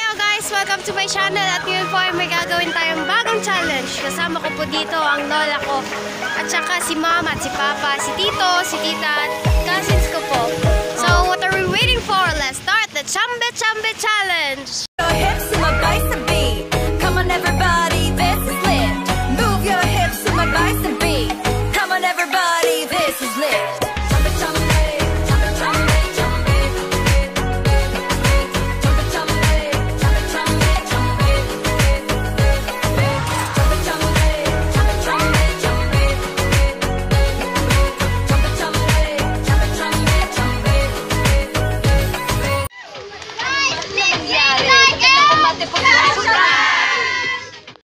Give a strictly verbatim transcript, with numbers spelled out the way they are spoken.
guys! Welcome to my channel at ngayon po ay may gagawin tayong bagong challenge. Kasama ko po dito ang lola ko at saka si mama at si papa, si tito, si tita at cousins ko po. So what are we waiting for? Let's start the Chambe Chambe challenge!